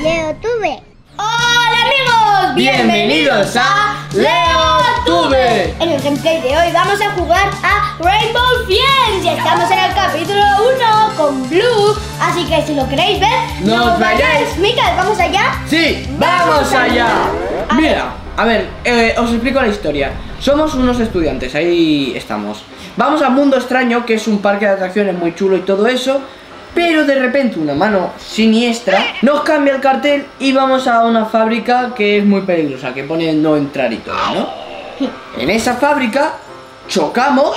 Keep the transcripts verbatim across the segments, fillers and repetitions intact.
LeoTube. ¡Hola amigos! Bienvenidos a LeoTube. En el gameplay de hoy vamos a jugar a Rainbow Friends. Y estamos en el capítulo uno con Blue. Así que si lo queréis ver, ¡no os vayáis! Mika, ¿vamos allá? ¡Sí! ¡Vamos allá! A Mira, a ver, eh, os explico la historia. Somos unos estudiantes, ahí estamos. Vamos a Mundo Extraño, que es un parque de atracciones muy chulo y todo eso. Pero de repente una mano siniestra nos cambia el cartel y vamos a una fábrica que es muy peligrosa, que pone no entrar y todo, ¿no? En esa fábrica chocamos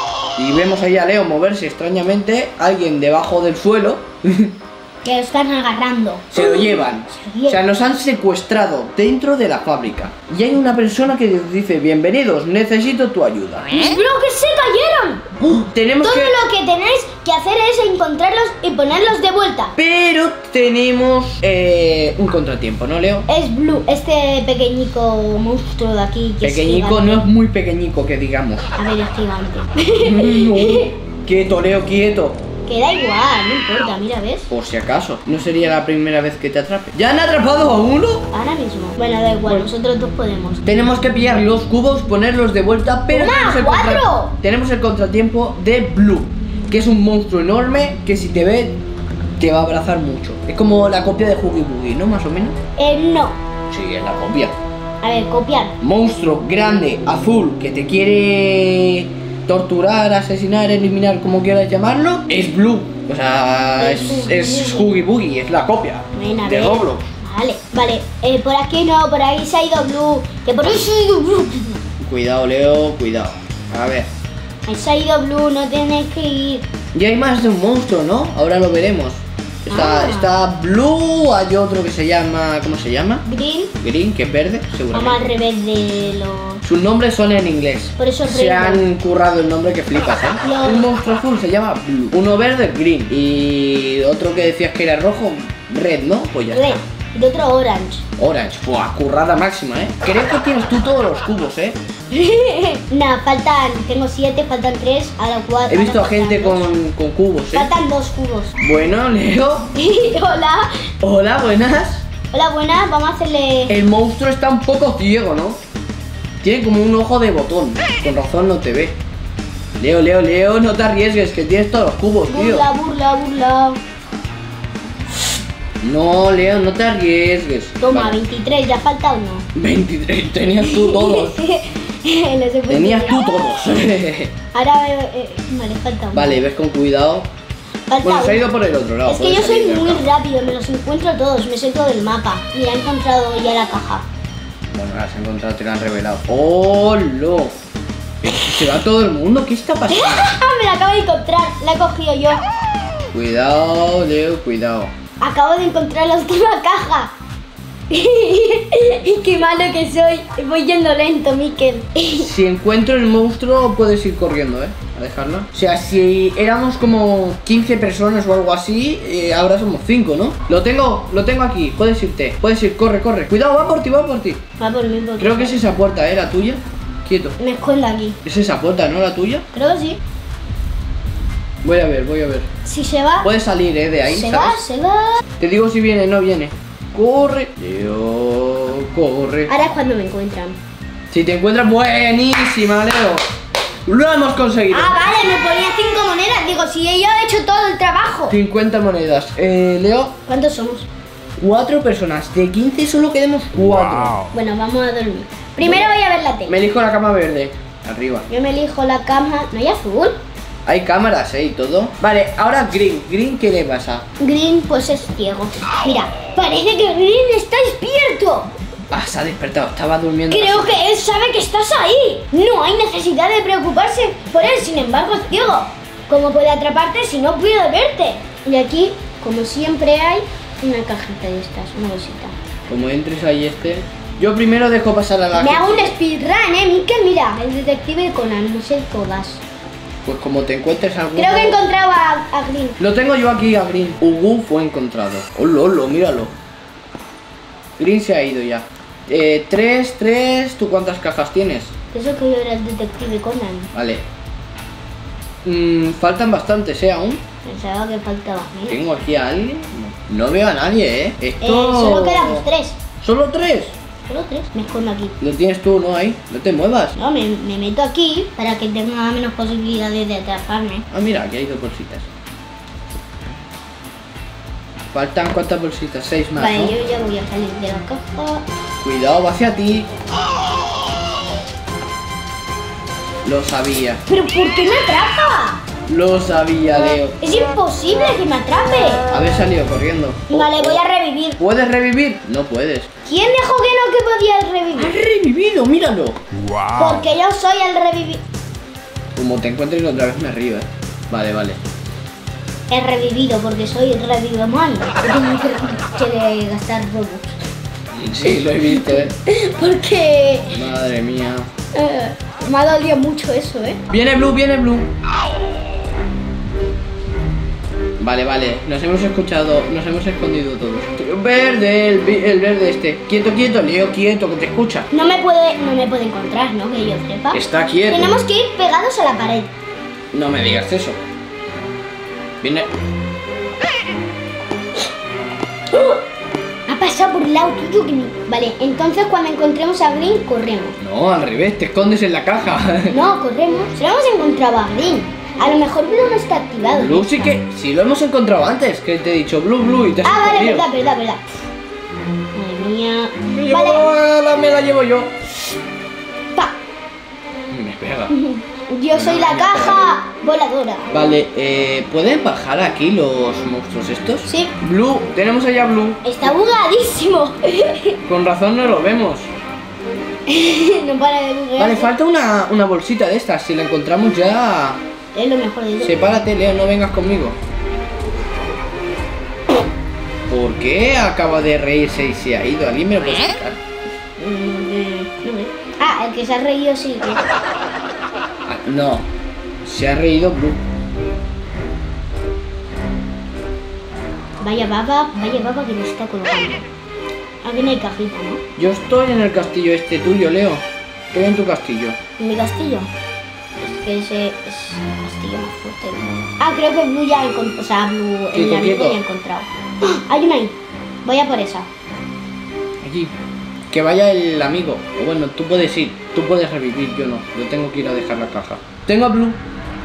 y vemos ahí a Leo moverse extrañamente, alguien debajo del suelo. Que lo están agarrando. Se lo llevan. O sea, nos han secuestrado dentro de la fábrica. Y hay una persona que nos dice: bienvenidos, necesito tu ayuda. ¡Pero que se cayeron! Uh, tenemos Todo que... lo que tenéis que hacer es encontrarlos y ponerlos de vuelta. Pero tenemos eh, un contratiempo, ¿no, Leo? Es Blue, este pequeñico monstruo de aquí que Pequeñico, es no es muy pequeñico que digamos. A ver, es gigante. No. Quieto, Leo, quieto. Que da igual, no importa, mira, ¿ves? Por si acaso, no sería la primera vez que te atrape. ¿Ya han atrapado a uno? Ahora mismo. Bueno, da igual, nosotros dos podemos. Tenemos que pillar los cubos, ponerlos de vuelta, pero ¡Toma, tenemos el, cuatro! contra- tenemos el contratiempo de Blue, que es un monstruo enorme que si te ve te va a abrazar mucho. Es como la copia de Huggy Buggy, ¿no? Más o menos. Eh, no. Sí, es la copia. A ver, copiar. Monstruo grande, azul, que te quiere torturar, asesinar, eliminar, como quieras llamarlo, es Blue. O sea, es, es Huggy Buggy, es la copia Ven a de ver. Roblox. Vale, vale. Eh, por aquí no, por ahí se ha ido Blue. Que por ahí se ha ido Blue. Cuidado, Leo, cuidado. A ver. Ahí se ha ido Blue, no tienes que ir. Y hay más de un monstruo, ¿no? Ahora lo veremos. Está, Ah. está Blue, hay otro que se llama... ¿Cómo se llama? Green. Green, que es verde, Vamos al seguramente. revés de los... Sus nombres son en inglés. Por eso es Se Rainbow. han currado el nombre que flipas, ¿eh? No. Un monstruo azul se llama Blue. Uno verde, Green. Y otro que decías que era rojo, Red, ¿no? Pues ya Red. está. Y de otro Orange. Orange. Buah, currada máxima, ¿eh? Creo que tienes tú todos los cubos, ¿eh? Nah, faltan... Tengo siete, faltan tres. Ahora cuatro. He visto a ahora gente faltan dos. con, con cubos, ¿eh? Faltan dos cubos. Bueno, Leo. Hola. Hola, buenas. Hola, buenas. Vamos a hacerle... El monstruo está un poco ciego, ¿no? Tiene como un ojo de botón. Con razón no te ve. Leo, Leo, Leo, no te arriesgues, que tienes todos los cubos, tío. Burla, burla, burla. No, Leo, no te arriesgues. Toma, Vale. veintitrés, ¿ya falta o no? veintitrés, tenías tú todos. No sé por Tenías qué. tú todos. Ahora, eh, eh, vale, falta uno. Vale, ves con cuidado. Falta Bueno, se ha uno. ido por el otro lado. Es que puede yo soy salir del muy campo. rápido, me los encuentro todos, me sé todo el mapa. Mira, he encontrado ya la caja. Bueno, las has encontrado, te la han revelado. ¡Hola! Se va todo el mundo, ¿qué está pasando? Me la acabo de encontrar, la he cogido yo. Cuidado, Leo, cuidado. Acabo de encontrar la última caja. Qué malo que soy. Voy yendo lento, Mikel. Si encuentro el monstruo, puedes ir corriendo, ¿eh? A dejarlo. O sea, si éramos como quince personas o algo así, eh, ahora somos cinco, ¿no? Lo tengo, lo tengo aquí. Puedes irte. Puedes ir, corre, corre. Cuidado, va por ti, va por ti. Va por mí, porque Creo que es esa puerta, ¿eh? La tuya. Quieto. me escondo aquí. Es esa puerta, ¿no? La tuya. Creo que sí. Voy a ver, voy a ver. Si se va, Puedes salir, ¿eh? De ahí, se ¿sabes? va, se va. Te digo si viene, no viene. Corre. Leo, corre. Ahora es cuando me encuentran. Si te encuentras, buenísima, Leo. Lo hemos conseguido. Ah, vale, me ponía cinco monedas. Digo, si yo he hecho todo el trabajo. cincuenta monedas. Eh, Leo, ¿Cuántos somos? cuatro personas. De quince solo quedamos cuatro. Bueno, vamos a dormir. Primero voy a ver la Me tele. elijo la cama verde. Arriba. Yo me elijo la cama. ¿No hay azul? Hay cámaras, ¿eh? Y todo. Vale, ahora Green. Green, ¿qué le pasa? Green, pues es ciego. Mira, parece que Green está despierto. Ah, se ha despertado. Estaba durmiendo. Creo que él sabe que estás ahí. No hay necesidad de preocuparse por él, sin embargo es ciego. ¿Cómo puede atraparte si no puede verte? Y aquí, como siempre, hay una cajita de estas, una bolsita. Como entres ahí este. Yo primero dejo pasar a la Me gente. hago un speedrun, eh, Mikel, mira, el detective Conan, no sé todas. Pues como te encuentres algún. Creo que he encontrado a, a Green. Lo tengo yo aquí a Green. Ugu fue encontrado. Oh, lolo, míralo. Green se ha ido ya. Eh, tres, tres. ¿Tú cuántas cajas tienes? Eso que yo era el detective Conan. Vale. Mm, faltan bastantes, ¿eh? Aún. Pensaba que faltaba. Mira. ¿Tengo aquí a alguien? No. No veo a nadie, ¿eh? Esto... Eh, solo quedamos tres. ¿Solo tres? Solo tres. Me escondo aquí. Lo tienes tú, ¿no? Ahí. No te muevas. No, me, me meto aquí para que tenga menos posibilidades de atraparme. Ah, mira, aquí hay dos bolsitas. Faltan cuántas bolsitas, seis más, Vale, ¿no? yo ya voy a salir de la caja. Cuidado, va hacia ti. Lo sabía. ¿Pero por qué me atrapa? Lo sabía, Leo. Es imposible que me atrape. Habéis salido corriendo. Vale, voy a revivir. ¿Puedes revivir? No puedes. ¿Quién dijo que no que podía ¡Has revivir? revivido! ¡Míralo! Porque yo soy el revivir. Como te encuentres otra vez me río, ¿eh? Vale, vale. He revivido porque soy el revivamán. Tengo que, que gastar Robux. Sí, lo he visto, ¿eh? Porque Madre mía. eh, me ha dolido mucho eso, ¿eh? Viene Blue, viene Blue. Vale, vale. Nos hemos escuchado, nos hemos escondido todos. Verde, el, vi- el verde este. Quieto, quieto, Leo, quieto, que te escucha. No me puede, no me puede encontrar, ¿no? Que yo sepa. Está quieto. Tenemos que ir pegados a la pared. No me digas eso. Viene. Ha pasado por el lado tuyo que no. Vale, entonces cuando encontremos a Green, corremos. No, al revés, te escondes en la caja. No, corremos. Si lo hemos encontrado a Green. A lo mejor Blue no está activado. Blue sí que. Sí, lo hemos encontrado antes, que te he dicho Blue, Blue y te has Ah, vale, escondido. verdad, verdad, verdad. Madre mía. Me, llevo- Vale. la, me la llevo yo. Pa. Me pega. Yo soy la caja voladora. Vale, eh, ¿pueden bajar aquí los monstruos estos? Sí. Blue, tenemos allá Blue. Está bugadísimo. Con razón no lo vemos. No para de buguear. Vale, falta una, una bolsita de estas. Si la encontramos ya... Es lo mejor de todo. Sepárate, Leo, no vengas conmigo. ¿Por qué acaba de reírse y se ha ido? ¿Alguien me lo puede explicar? Mm, no sé. Ah, el que se ha reído sí. Ah, no, se ha reído Blue. Vaya baba, vaya baba que nos está colocando. Aquí no hay cajita, ¿no? Yo estoy en el castillo este tuyo, Leo. Estoy en tu castillo. En mi castillo. Es que ese es el castillo más fuerte del mundo. Ah, creo que Blue ya encontró. O sea, Blue el Quieto, amigo quieto. ya ha encontrado. ¡Ah! Hay una ahí. Voy a por esa. Allí. Que vaya el amigo. O bueno, tú puedes ir. Tú puedes revivir, yo no. Yo tengo que ir a dejar la caja. Tengo a Blue.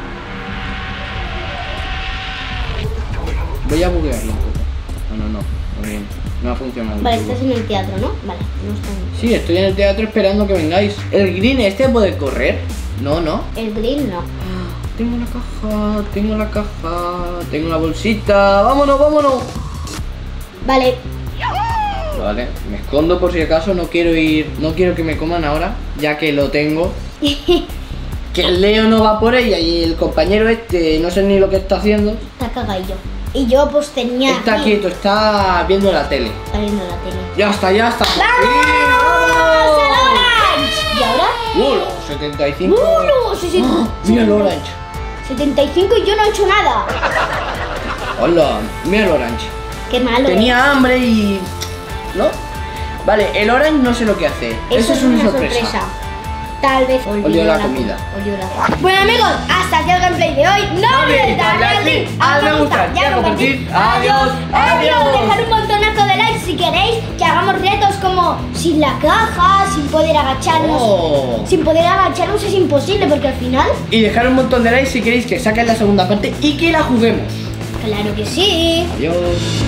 Voy a buguearlo un poco. No, no, no. Muy bien. No ha funcionado. Vale, el tubo. estás en el teatro, ¿no? Vale, no está en... Sí, estoy en el teatro esperando que vengáis. ¿El green este puede correr? No, no. El green no. Tengo la caja, tengo la caja, tengo la bolsita. ¡Vámonos, vámonos! Vale. Vale, me escondo por si acaso, no quiero ir, no quiero que me coman ahora, ya que lo tengo. Que el Leo no va por ella y el compañero este no sé ni lo que está haciendo. Está cagadillo. Y yo pues tenía Está aquí- quieto, está viendo la tele. Está viendo la tele. Ya está, ya está. ¡Vamos! ¡Al Orange! ¿Y ahora? ¡Uh! setenta y cinco. ¡Uh! no! sesenta Mira el orange. setenta y cinco y yo no he hecho nada. Hola, mira el orange. Qué malo. Tenía hambre y... ¿no? Vale, el orange no sé lo que hace. Eso, es una sorpresa. Tal vez Olió la comida. Olió la... Bueno amigos, hasta aquí el gameplay de hoy. No olvides darle al like, al me gusta y a compartir. Adiós, adiós. Dejar un montonazo de likes si queréis que hagamos retos como sin la caja, sin poder agacharnos. Oh. Sin poder agacharnos es imposible porque al final... Y dejar un montón de likes si queréis que saquen la segunda parte y que la juguemos. Claro que sí. Adiós.